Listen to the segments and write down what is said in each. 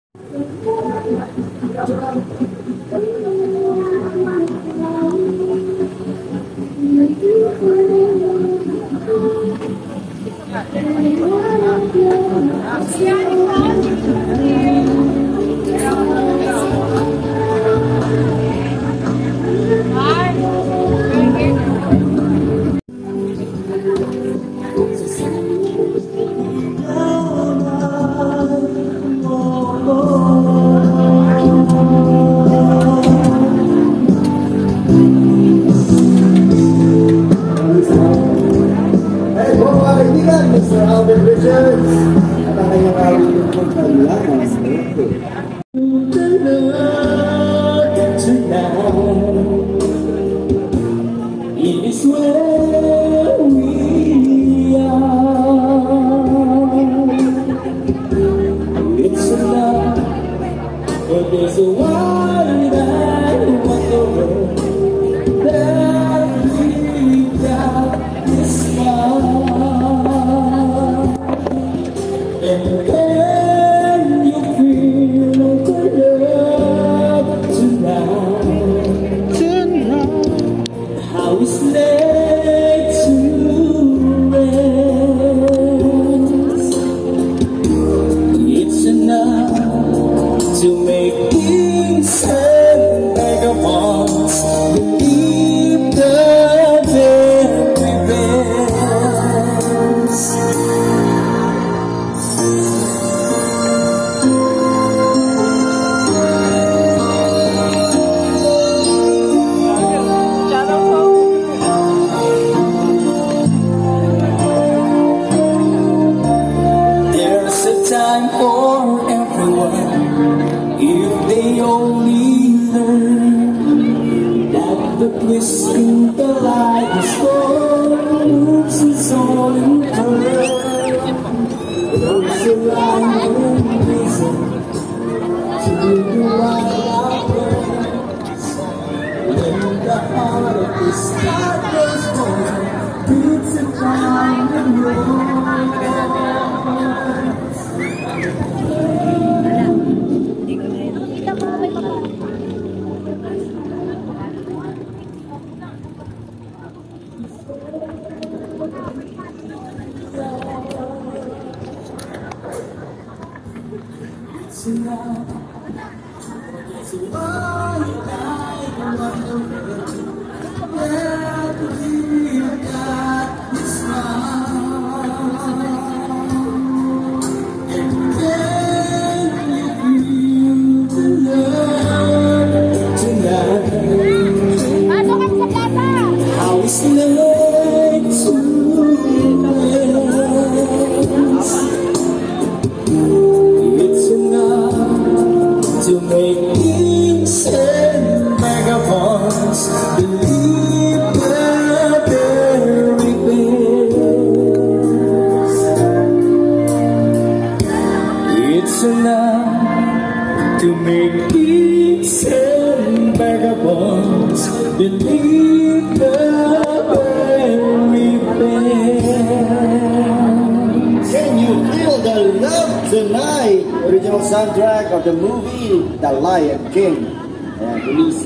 Soundtrack of the movie The Lion King, released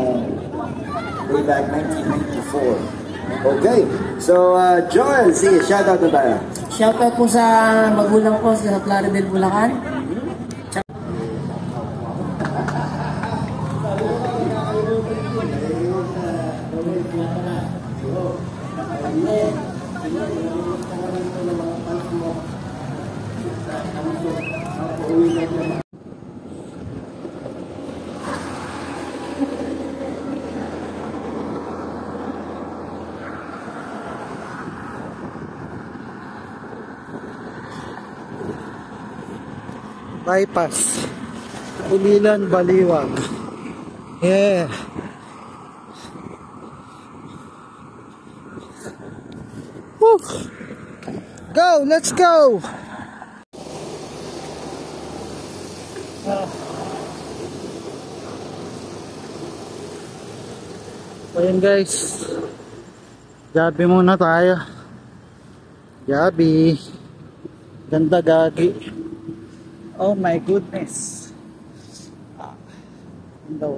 way back 1994. Okay, so Joel, sige, shoutout na tayo. Shoutout po sa magulang ko sa Plaridel, Bulacan. Bypass Ulilan, Baliwag. Yeah. Woo. Go, let's go. Ayun guys, Gabi muna tayo. Gabi. Ganda gagi. Oh my goodness. Ang daw.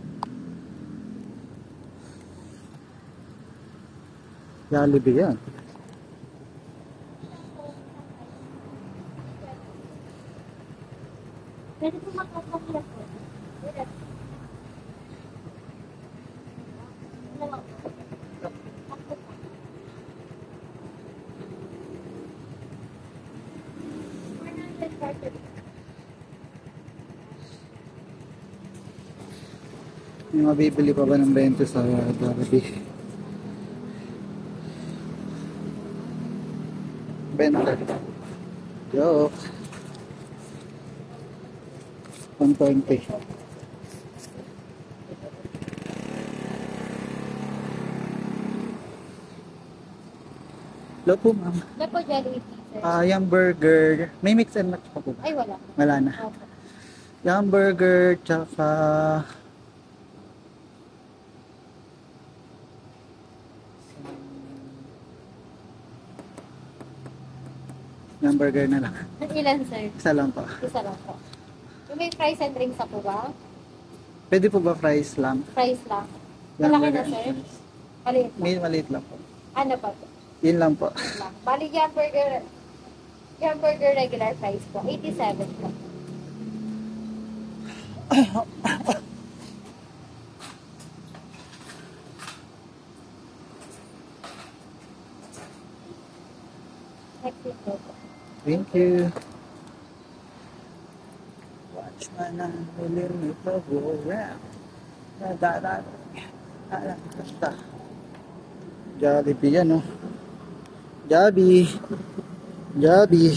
Jollibee yan. Pwede po magpapakilap po. May mabibili pa ba ng 20 sa Jollibee? 20. Joke. 120. Hello po, ma'am. Ano po, Jollibee, sir? Yung burger. May mix and match pa po ba? Ay, wala. Wala na. Okay. Yung burger, tsaka... yung burger na lang. Ilan, sir? Isa lang po. Isa lang po. Yung may fries and drinks na po ba? Pwede po ba fries lang? Fries lang. Yung Malaki na, burger. sir? Maliit lang. May maliit lang po. Ano pa po? Yun lang po. Lang. Bali, yung burger regular price po, 87 po. Next week po. Thank you. Watch my nang huling ito go round. Nadarat. Alam, basta. Jollibee yan, oh. Jollibee. Jollibee.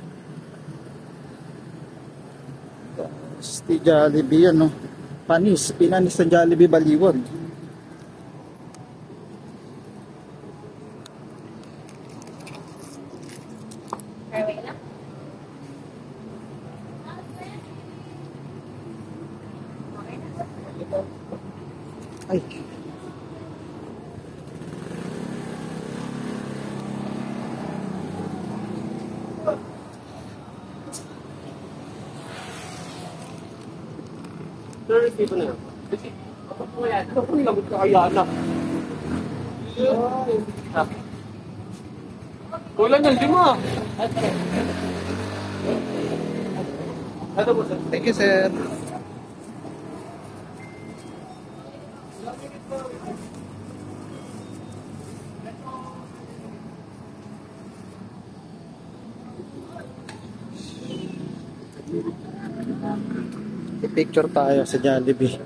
Basti Jollibee yan, oh. Panis. Pinanis ng Jollibee Baliwag. Fairway lang. Ay. Sir, receive na yan. Kasi, kapag mo yan, ako lagot ka kaya na. Kulang yan, di mo. Ano po, sir? Thank you, sir. I-picture tayo sa Jollibee.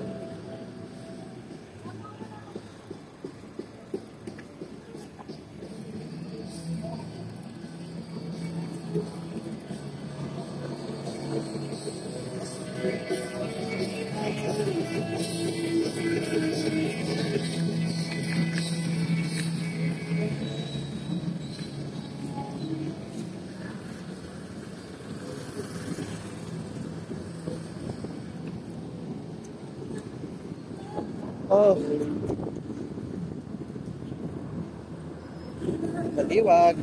Oh. Baliwag.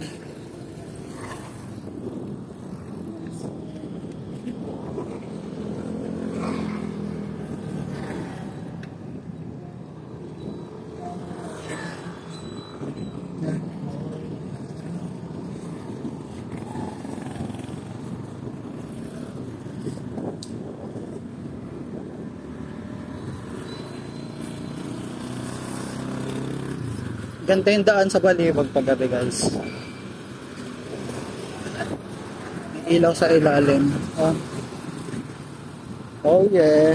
Ganda yung daan sa Baliwag paggabi, guys. May ilaw sa ilalim. Oh, oh yeah.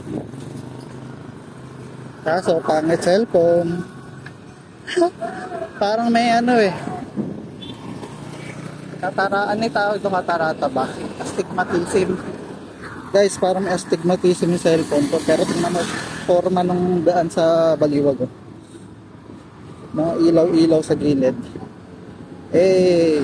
Kaso, pangit cellphone. Parang may ano eh. Kataraan ni tao ito, katarata ba? Astigmatism. Guys, parang may astigmatism yung cellphone ko. Pero tingnan mo, forma ng daan sa Baliwag. Oh. Mga ilaw-ilaw sa gilid. Hey!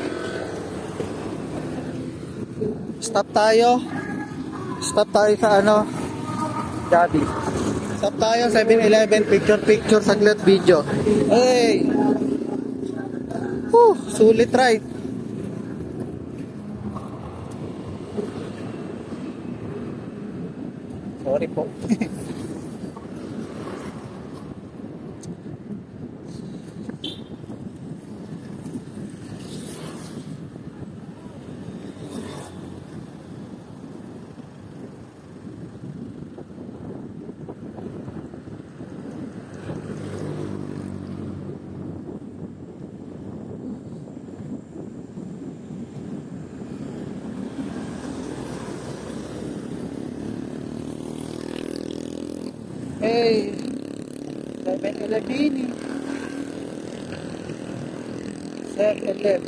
Stop tayo. Stop tayo sa ano? Gabi. Stop tayo, 7-Eleven. Picture, saglit video. Hey! Sulit right. Sorry po. Hey, 7-Eleven. 7-Eleven.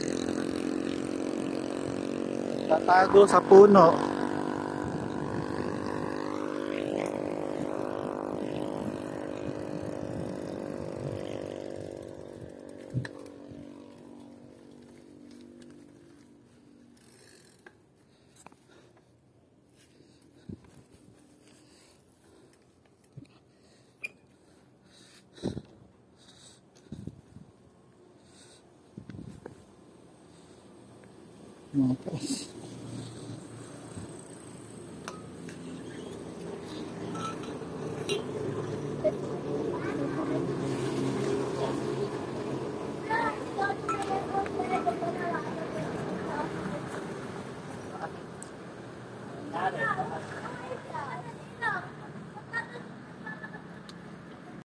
Tatago sa puno. Mga